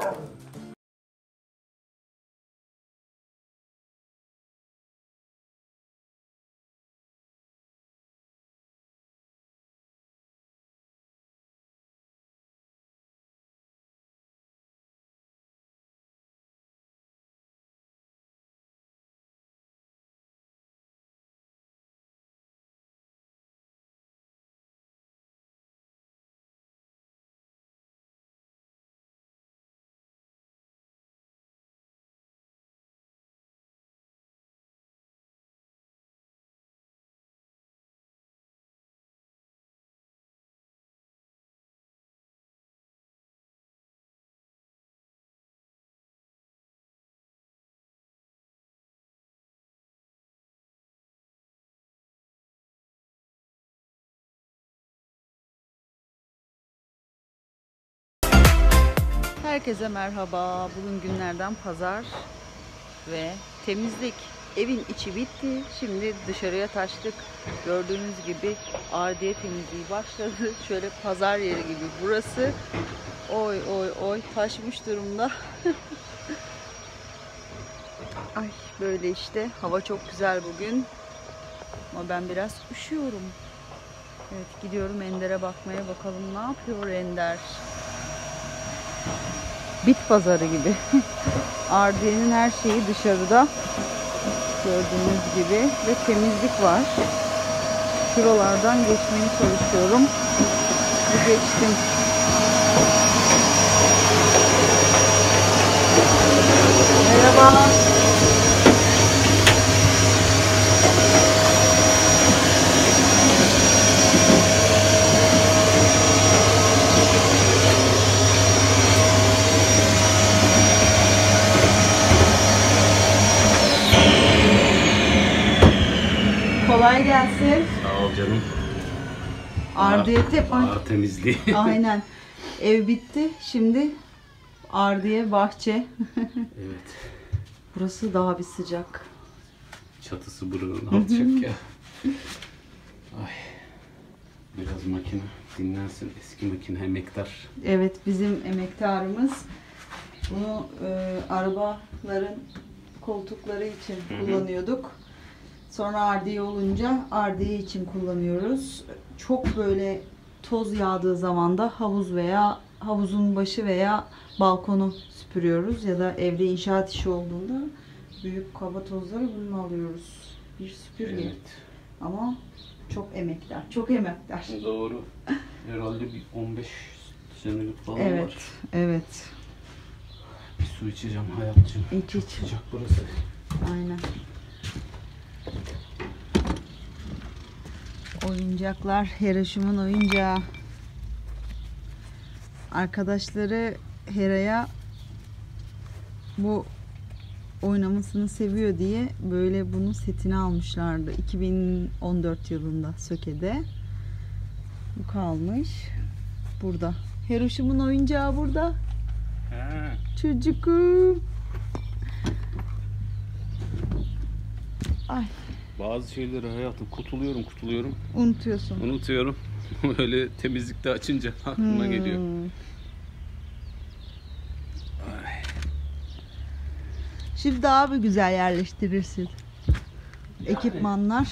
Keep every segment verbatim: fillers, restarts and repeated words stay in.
Herkese merhaba. Bugün günlerden pazar ve temizlik. Evin içi bitti. Şimdi dışarıya taştık. Gördüğünüz gibi ardiye temizliği başladı. Şöyle pazar yeri gibi burası. Oy oy oy taşmış durumda. Ay böyle işte. Hava çok güzel bugün. Ama ben biraz üşüyorum. Evet gidiyorum Ender'e bakmaya, bakalım ne yapıyor Ender. Bit pazarı gibi. Ardiye'nin her şeyi dışarıda. Gördüğünüz gibi. Ve temizlik var. Şuralardan geçmeye çalışıyorum. Ve geçtim. Merhaba. Kolay gelsin. Sağ ol canım. Ardiyete Ağır temizliği. Aynen. Ev bitti. Şimdi ardiye bahçe. Evet. Burası daha bir sıcak. Çatısı buranın alacak ya. Ay. Biraz makine dinlensin. Eski makine emektar. Evet bizim emektarımız. Bunu e, arabaların koltukları için Hı hı. kullanıyorduk. Sonra ardiye olunca ardiye için kullanıyoruz. Çok böyle toz yağdığı zaman da havuz veya havuzun başı veya balkonu süpürüyoruz. Ya da evde inşaat işi olduğunda büyük kaba tozları bununla alıyoruz. Bir süpürge. Evet. Ama çok emektar. Çok emektar. Doğru. Herhalde bir on beş senelik falan Evet. var. Evet. Bir su içeceğim hayatcığım. İç iç. Sıcak burası. Aynen. Oyuncaklar, Heraşım'ın oyuncağı. Arkadaşları Hera'ya bu oynamasını seviyor diye böyle bunun setini almışlardı. iki bin on dört yılında Söke'de. Bu kalmış. Burada. Heraşım'ın oyuncağı burada. He. Çocukum. Ay. Bazı şeyleri hayatım kutuluyorum kutuluyorum. Unutuyorsun. Unutuyorum. Öyle temizlikte açınca aklıma Hmm. geliyor. Ay. Şimdi daha bir güzel yerleştirirsin. Yani. Ekipmanlar.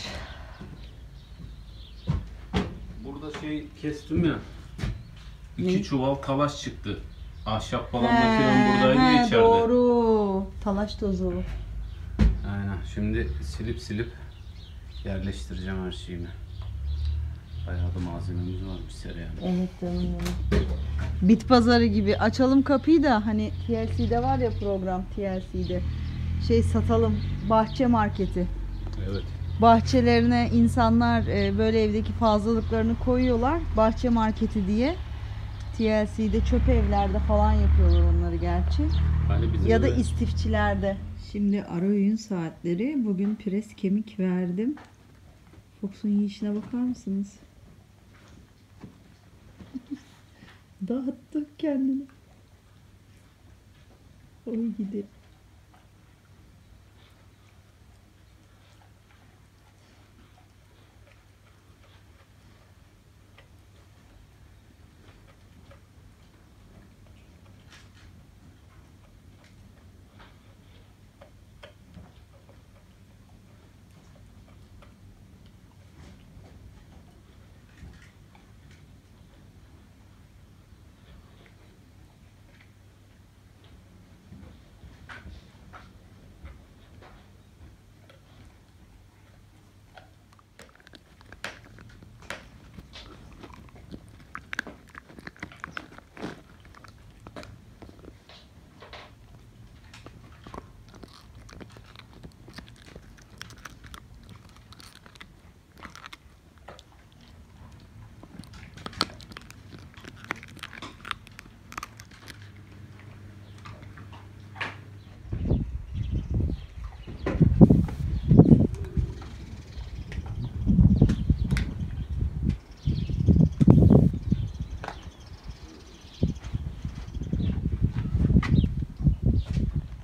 Burada şey kestim ya. İki Ne? çuval talaş çıktı. Ahşap falan He, makinem buradaydı he, ya içeride. doğru. Talaş tozu. Aynen. Şimdi silip silip yerleştireceğim her şeyimi. Bayağı da malzememiz varmış Seren. Evet canım benim. Bit pazarı gibi. Açalım kapıyı da hani T L C'de var ya program T L C'de. Şey satalım. Bahçe marketi. Evet. Bahçelerine insanlar e, böyle evdeki fazlalıklarını koyuyorlar. Bahçe marketi diye. T L C'de çöp evlerde falan yapıyorlar onları gerçi. Hani bizim Ya da eve- istifçilerde. Şimdi ara öğün saatleri. Bugün pres kemik verdim. Fox'un yiyişine bakar mısınız? Dağıttı kendini. Oy gidi.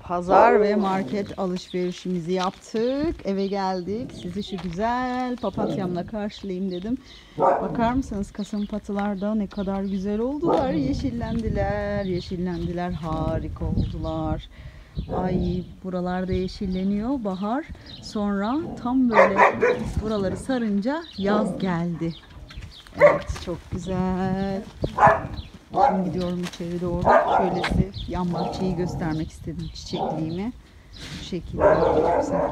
Pazar ve market alışverişimizi yaptık. Eve geldik. Sizi şu güzel papatyamla karşılayayım dedim. Bakar mısınız kasım patılar da ne kadar güzel oldular. Yeşillendiler. Yeşillendiler. Harika oldular. Ay buralarda yeşilleniyor bahar. Sonra tam böyle buraları sarınca yaz geldi. Evet çok güzel. Şimdi gidiyorum içeri doğru. Şöyle size yan bahçeyi göstermek istedim çiçekliğimi. Bu şekilde çok güzel.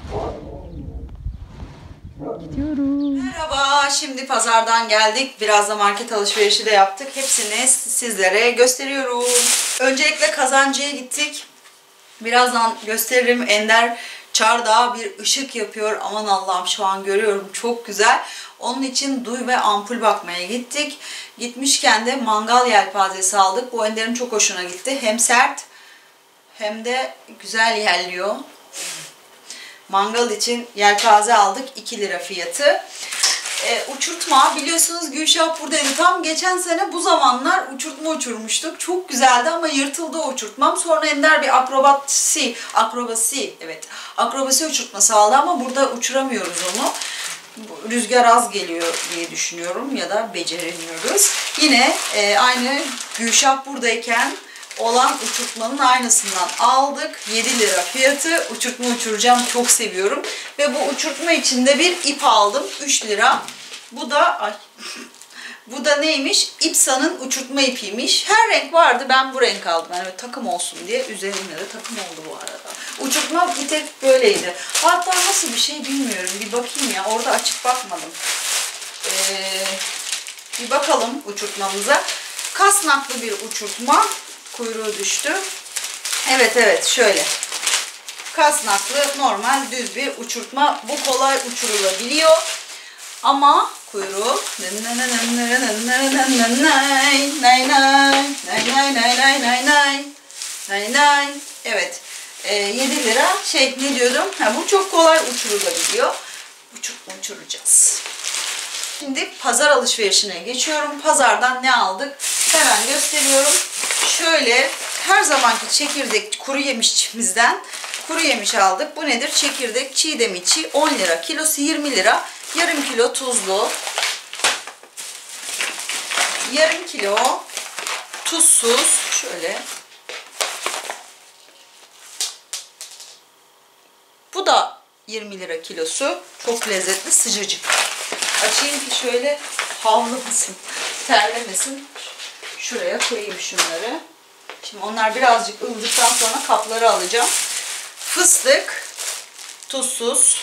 Gidiyorum. Merhaba. Şimdi pazardan geldik. Biraz da market alışverişi de yaptık. Hepsini sizlere gösteriyorum. Öncelikle Kazancı'ya gittik. Birazdan gösteririm. Ender çardağa bir ışık yapıyor. Aman Allah'ım şu an görüyorum. Çok güzel. Onun için duy ve ampul bakmaya gittik. Gitmişken de mangal yelpazesi aldık. Bu Ender'in çok hoşuna gitti. Hem sert hem de güzel yerliyor. Mangal için yelpaze aldık. iki lira fiyatı. E, uçurtma biliyorsunuz Gülşah buradaydı. Tam geçen sene bu zamanlar uçurtma uçurmuştuk. Çok güzeldi ama yırtıldı o uçurtmam. Sonra Ender bir akrobasi, akrobasi evet akrobasi uçurtması aldı ama burada uçuramıyoruz onu. Rüzgar az geliyor diye düşünüyorum ya da beceremiyoruz. Yine e, aynı Gülşah buradayken olan uçurtmanın aynısından aldık. yedi lira fiyatı. Uçurtma uçuracağım. Çok seviyorum. Ve bu uçurtma içinde bir ip aldım. üç lira. Bu da ay, bu da neymiş? İpsa'nın uçurtma ipiymiş. Her renk vardı. Ben bu renk aldım. Yani takım olsun diye. Üzerinde de takım oldu bu arada. Uçurtma bir tek böyleydi. Hatta nasıl bir şey bilmiyorum. Bir bakayım ya. Orada açıp bakmadım. Ee, bir bakalım uçurtmamıza. Kasnaklı bir uçurtma. Kuyruğu düştü. Evet evet şöyle. Kasnaklı normal düz bir uçurtma. Bu kolay uçurulabiliyor. Ama kuyruğu evet e, yedi lira şey ne diyordum? Ha, bu çok kolay uçurulabiliyor. Uçurtma uçuracağız. Şimdi pazar alışverişine geçiyorum. Pazardan ne aldık? Hemen gösteriyorum. Şöyle her zamanki çekirdek kuru yemişçimizden kuru yemiş aldık. Bu nedir? Çekirdek çiğdem içi on lira. Kilosu yirmi lira. Yarım kilo tuzlu. Yarım kilo tuzsuz. Şöyle. Bu da yirmi lira kilosu. Çok lezzetli, sıcacık. Açayım ki şöyle havlamasın, terlemesin. Şuraya koyayım şunları. Şimdi onlar birazcık ılıdıktan sonra kapları alacağım. Fıstık, tuzsuz,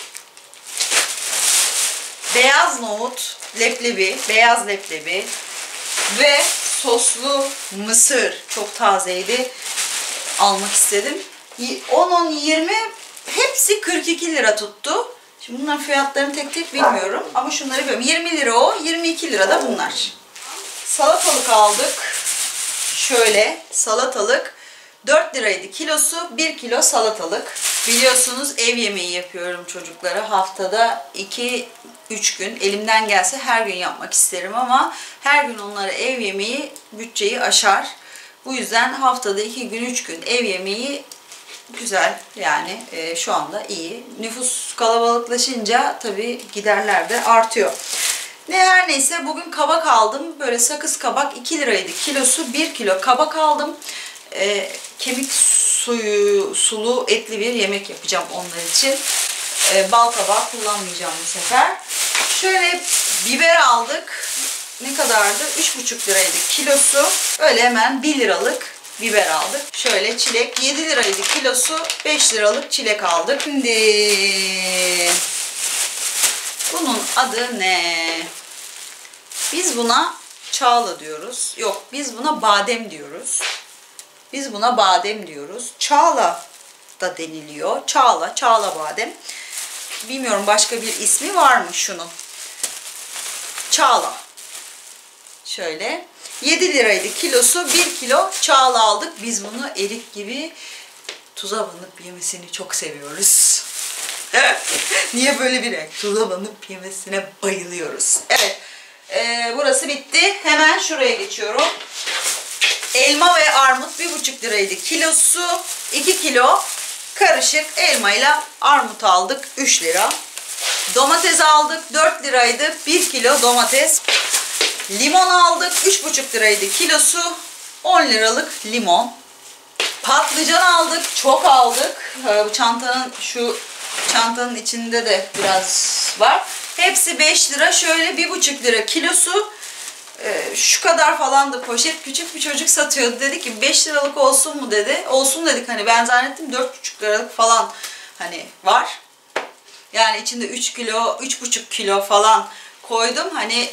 beyaz nohut, leblebi, beyaz leblebi ve soslu mısır. Çok tazeydi. Almak istedim. on on yirmi hepsi kırk iki lira tuttu. Şimdi bunların fiyatlarını tek tek bilmiyorum. Ama şunları biliyorum. yirmi lira o, yirmi iki lira da bunlar. Salatalık aldık. Şöyle salatalık dört liraydı kilosu. bir kilo salatalık. Biliyorsunuz ev yemeği yapıyorum çocuklara. Haftada iki üç gün. Elimden gelse her gün yapmak isterim ama her gün onlara ev yemeği bütçeyi aşar. Bu yüzden haftada iki gün üç gün ev yemeği güzel yani e, şu anda iyi. Nüfus kalabalıklaşınca tabii giderler de artıyor. Ne her neyse bugün kabak aldım. Böyle sakız kabak iki liraydı kilosu. bir kilo kabak aldım. E, kemik suyu sulu etli bir yemek yapacağım onlar için. E, bal kabağı kullanmayacağım bu sefer. Şöyle biber aldık. Ne kadardı? üç buçuk liraydı kilosu. Öyle hemen bir liralık biber aldık. Şöyle çilek yedi liraydı kilosu. beş liralık çilek aldık. Şimdi bunun adı ne? Biz buna çağla diyoruz. Yok biz buna badem diyoruz. Biz buna badem diyoruz. Çağla da deniliyor. Çağla, çağla badem. Bilmiyorum başka bir ismi var mı şunun? Çağla. Şöyle. yedi liraydı kilosu. bir kilo çağla aldık. Biz bunu erik gibi tuza banıp yemesini çok seviyoruz. Niye böyle bir renk? Tuza banıp yemesine bayılıyoruz. Evet. Ee, burası bitti. Hemen şuraya geçiyorum. Elma ve armut bir buçuk liraydı kilosu. iki kilo karışık elma ile armut aldık üç lira. Domates aldık dört liraydı bir kilo domates. Limon aldık üç buçuk liraydı kilosu, on liralık limon. Patlıcan aldık, çok aldık. Bu çantanın şu çantanın içinde de biraz var. Hepsi beş lira, şöyle bir buçuk lira kilosu. Ee, şu kadar falandı poşet. Küçük bir çocuk satıyordu, dedi ki beş liralık olsun mu dedi. Olsun dedik, hani ben zannettim dört buçuk liralık falan hani var. Yani içinde üç kilo, üç buçuk kilo falan koydum. Hani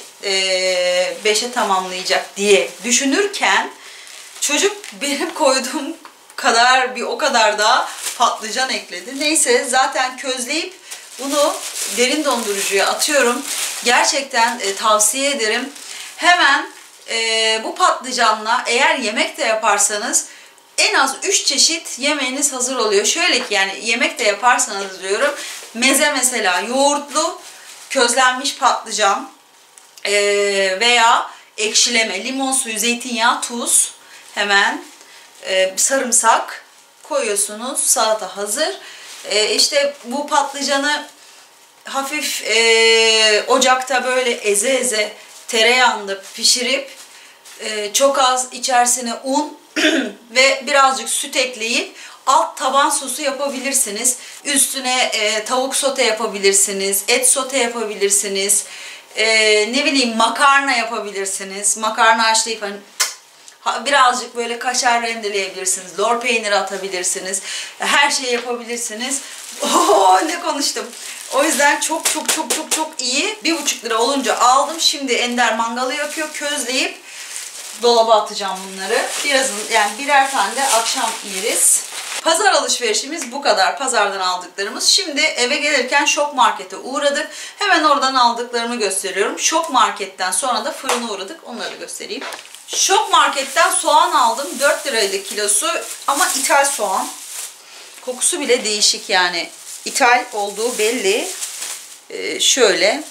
beşe ee, tamamlayacak diye düşünürken çocuk benim koyduğum kadar bir o kadar daha patlıcan ekledi. Neyse, zaten közleyip bunu derin dondurucuya atıyorum. Gerçekten e, tavsiye ederim. Hemen e, bu patlıcanla eğer yemek de yaparsanız en az üç çeşit yemeğiniz hazır oluyor. Şöyle ki, yani yemek de yaparsanız diyorum, meze mesela yoğurtlu közlenmiş patlıcan e, veya ekşileme, limon suyu, zeytinyağı, tuz, hemen e, sarımsak koyuyorsunuz, salata hazır. E, işte bu patlıcanı hafif e, ocakta böyle eze eze tereyağında pişirip e, çok az içerisine un ve birazcık süt ekleyip alt taban sosu yapabilirsiniz. Üstüne e, tavuk sote yapabilirsiniz, et sote yapabilirsiniz, e, ne bileyim makarna yapabilirsiniz. Makarna haşlayıp hani birazcık böyle kaşar rendeleyebilirsiniz, lor peyniri atabilirsiniz, her şeyi yapabilirsiniz. Oo, ne konuştum. O yüzden çok çok çok çok çok iyi. Bir buçuk lira olunca aldım. Şimdi Ender mangalı yakıyor, közleyip dolaba atacağım bunları. Biraz, yani birer tane de akşam yeriz. Pazar alışverişimiz bu kadar. Pazardan aldıklarımız. Şimdi eve gelirken Şok Market'e uğradık. Hemen oradan aldıklarımı gösteriyorum. Şok Market'ten sonra da fırına uğradık. Onları göstereyim. Şok Market'ten soğan aldım. dört liraydı kilosu. Ama ithal soğan. Kokusu bile değişik yani. İthal olduğu belli. Ee, şöyle.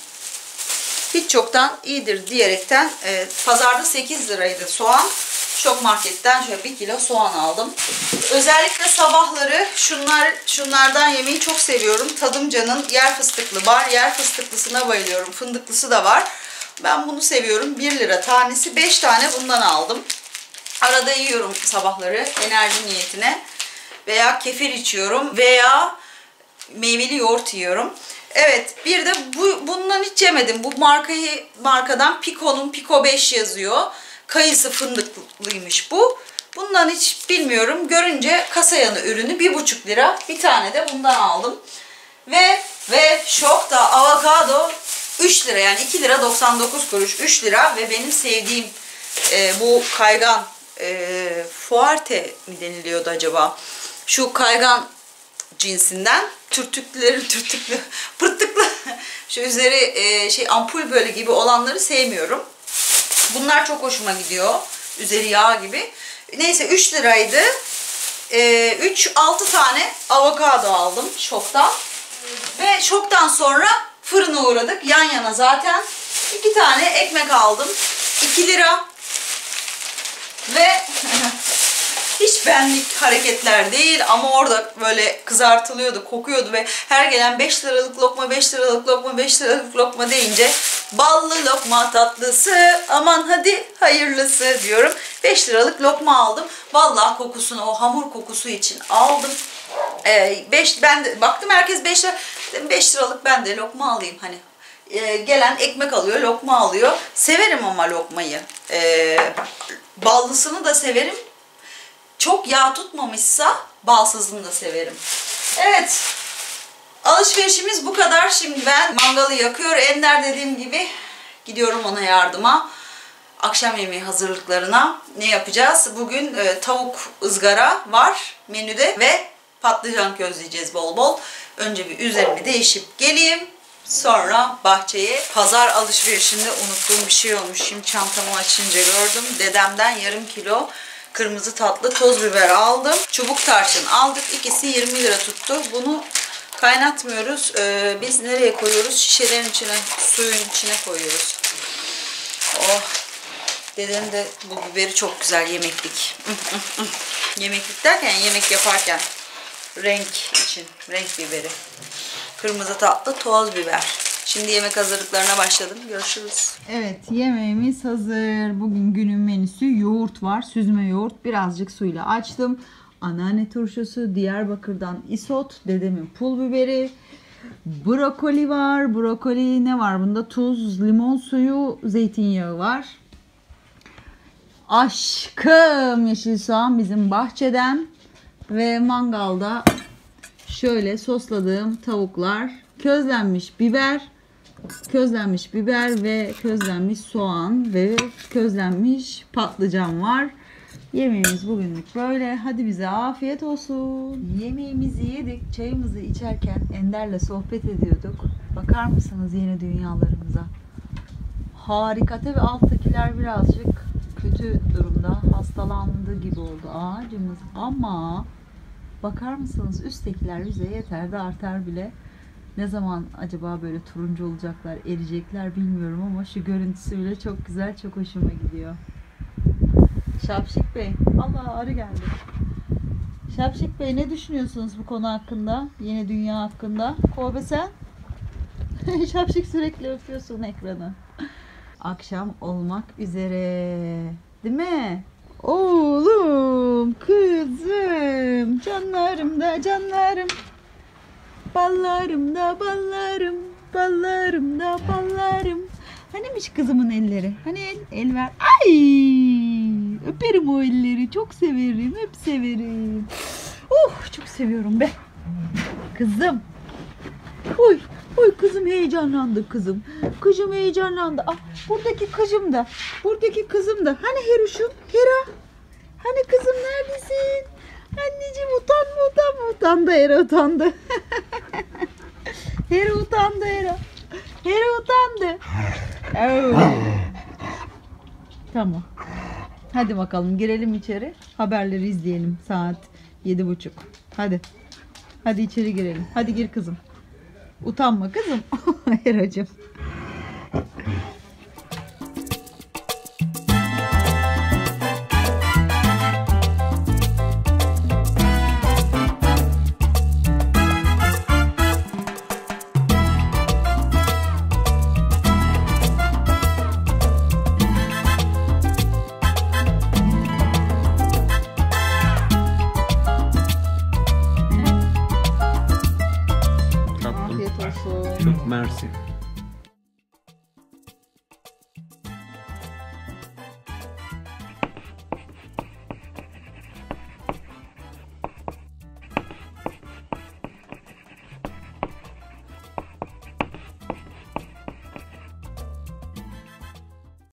Hiç çoktan iyidir diyerekten e, pazarda sekiz liraydı soğan. Şok Market'ten şöyle bir kilo soğan aldım. Özellikle sabahları şunlar şunlardan yemeyi çok seviyorum. Tadımcan'ın yer fıstıklı bar. Yer fıstıklısına bayılıyorum. Fındıklısı da var. Ben bunu seviyorum. bir lira tanesi. beş tane bundan aldım. Arada yiyorum sabahları enerji niyetine. Veya kefir içiyorum. Veya meyveli yoğurt yiyorum. Evet, bir de bu, bundan hiç yemedim. Bu markayı markadan Pico'nun Pico beş yazıyor. Kayısı fındıklıymış bu. Bundan hiç bilmiyorum. Görünce kasa yanı ürünü bir buçuk lira. Bir tane de bundan aldım. Ve ve Şok'ta avokado üç lira, yani iki lira doksan dokuz kuruş, üç lira. Ve benim sevdiğim e, bu kaygan e, fuerte mi deniliyordu acaba? Şu kaygan cinsinden, türtüklülerin türtüklü, pırtıklı, şu üzeri e, şey ampul böyle gibi olanları sevmiyorum. Bunlar çok hoşuma gidiyor. Üzeri yağ gibi. Neyse, üç liraydı. E, üç altı tane avokado aldım Şok'tan. Ve Şok'tan sonra fırına uğradık. Yan yana zaten. iki tane ekmek aldım. iki lira. Ve hiç benlik hareketler değil ama orada böyle kızartılıyordu, kokuyordu ve her gelen beş liralık lokma, beş liralık lokma, beş liralık lokma deyince ballı lokma tatlısı, aman hadi hayırlısı diyorum. beş liralık lokma aldım. Vallahi kokusunu, o hamur kokusu için aldım. Ee, beş, ben de baktım herkes beş lira, beş liralık ben de lokma alayım hani. Ee, gelen ekmek alıyor, lokma alıyor. Severim ama lokmayı. Ee, ballısını da severim. Çok yağ tutmamışsa balsızını da severim. Evet. Alışverişimiz bu kadar. Şimdi ben mangalı yakıyor. Ender dediğim gibi gidiyorum ona yardıma. Akşam yemeği hazırlıklarına ne yapacağız? Bugün e, tavuk ızgara var menüde ve patlıcan közleyeceğiz bol bol. Önce bir üzerimi değişip geleyim. Sonra bahçeye. Pazar alışverişinde unuttuğum bir şey olmuş. Şimdi çantamı açınca gördüm. Dedemden yarım kilo kırmızı tatlı toz biber aldım. Çubuk tarçın aldık. İkisi yirmi lira tuttu. Bunu kaynatmıyoruz. Ee, biz nereye koyuyoruz? Şişelerin içine, suyun içine koyuyoruz. Oh. Dedem de bu biberi çok güzel yemeklik. Yemeklik derken yemek yaparken renk için. Renk biberi. Kırmızı tatlı toz biber. Şimdi yemek hazırlıklarına başladım. Görüşürüz. Evet, yemeğimiz hazır. Bugün günün menüsü yoğurt var. Süzme yoğurt. Birazcık suyla açtım. Anneanne turşusu, Diyarbakır'dan isot, dedemin pul biberi, brokoli var. Brokoli ne var bunda? Tuz, limon suyu, zeytinyağı var. Aşkım yeşil soğan bizim bahçeden ve mangalda şöyle sosladığım tavuklar, közlenmiş biber, közlenmiş biber ve közlenmiş soğan ve közlenmiş patlıcan var. Yemeğimiz bugünlük böyle. Hadi bize afiyet olsun. Yemeğimizi yedik, çayımızı içerken Ender'le sohbet ediyorduk. Bakar mısınız yeni dünyalarımıza? Harika. Tabii alttakiler birazcık kötü durumda. Hastalandı gibi oldu ağacımız. Ama bakar mısınız üsttekiler bize yeter de artar bile. Ne zaman acaba böyle turuncu olacaklar, eriyecekler bilmiyorum ama şu görüntüsü bile çok güzel, çok hoşuma gidiyor. Şapşik Bey, Allah arı geldi. Şapşik Bey ne düşünüyorsunuz bu konu hakkında? Yeni dünya hakkında? Kobe sen? Şapşik sürekli öpüyorsun ekranı. Akşam olmak üzere. Değil mi? Oğlum, kızım, canlarım da canlarım. Ballarım da ballarım, ballarım da ballarım. Hanimiş kızımın elleri? Hani el, el ver. Ay! Öperim o elleri. Çok severim. Hep severim. Oh, çok seviyorum be. Kızım. Oy, oy kızım heyecanlandı kızım. Kızım heyecanlandı. Ah, buradaki kızım da. Buradaki kızım da. Hani Heruş'um? Hera. Hani kızım neredesin? Anneciğim utanma utanma. Utandı Hera utandı. Hera utandı Hera. Hera utandı. Oh. Tamam. Hadi bakalım girelim içeri. Haberleri izleyelim. Saat yedi buçuk. Hadi. Hadi içeri girelim. Hadi gir kızım. Utanma kızım. Heracığım. Çok mersi.